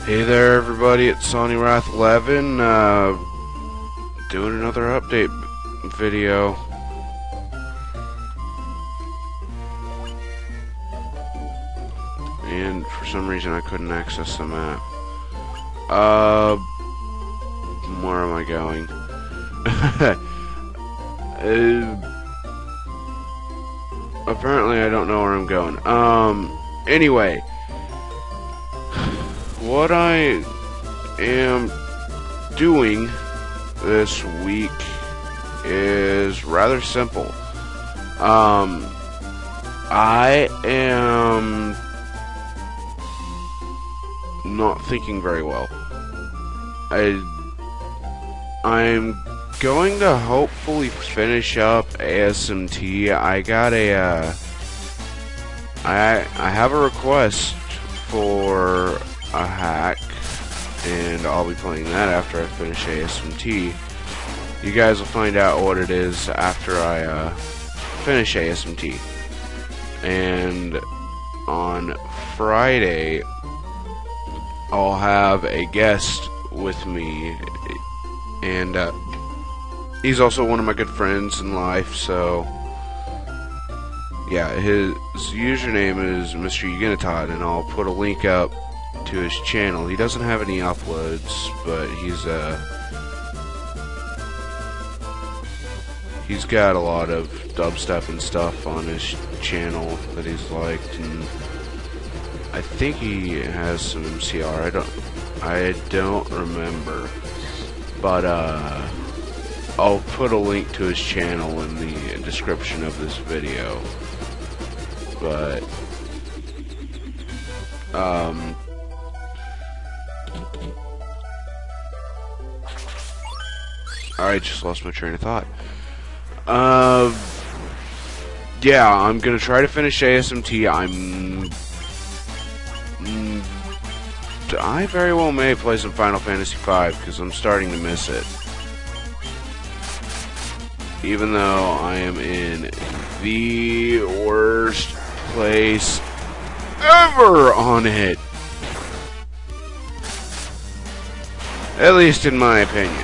Hey there everybody, it's Sonny Wrath 11, doing another update video. And for some reason I couldn't access the map. Where am I going? Apparently I don't know where I'm going. Anyway. What I am doing this week is rather simple. I am not thinking very well. I'm going to hopefully finish up ASMT. I got a I have a request for a hack, and I'll be playing that after I finish ASMT. You guys will find out what it is after I finish ASMT. And on Friday, I'll have a guest with me, and he's also one of my good friends in life, so yeah, his username is Mr. Uginatod, and I'll put a link up to his channel. He doesn't have any uploads, but he's got a lot of dubstep and stuff on his channel that he's liked, and I think he has some MCR. I don't remember, but I'll put a link to his channel in the description of this video. But I just lost my train of thought. Yeah, I'm gonna try to finish ASMT. I very well may play some Final Fantasy V, because I'm starting to miss it. Even though I am in the worst place ever on it. At least in my opinion.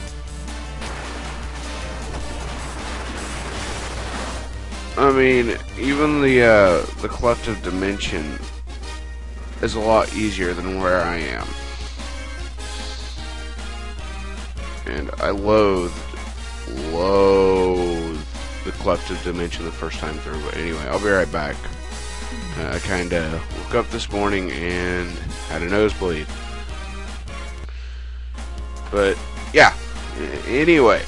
I mean, even the Collective Dimension is a lot easier than where I am. And I loathed the Collective Dimension the first time through, but anyway, I'll be right back. I kinda woke up this morning and had a nosebleed. But, yeah. Anyway.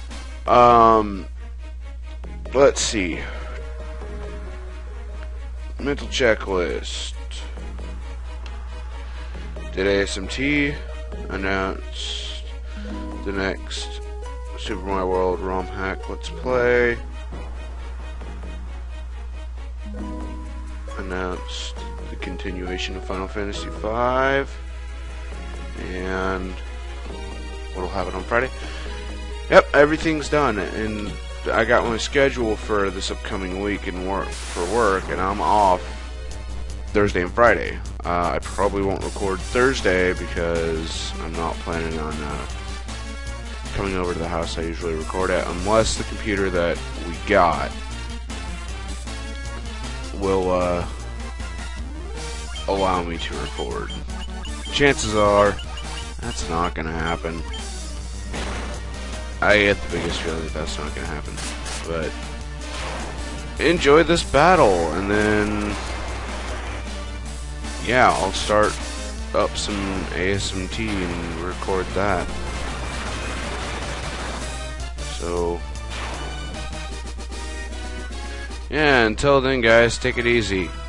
Let's see. Mental checklist. Did ASMT announce the next Super Mario World ROM hack Let's Play. Announced the continuation of Final Fantasy V. And what'll happen on Friday? Yep, everything's done, and I got my schedule for this upcoming week and work, and I'm off Thursday and Friday. I probably won't record Thursday because I'm not planning on coming over to the house I usually record at, unless the computer that we got will allow me to record. Chances are that's not gonna happen. I get the biggest feeling that that's not gonna happen. But enjoy this battle, and then yeah, I'll start up some ASMT and record that. So yeah, until then guys, take it easy.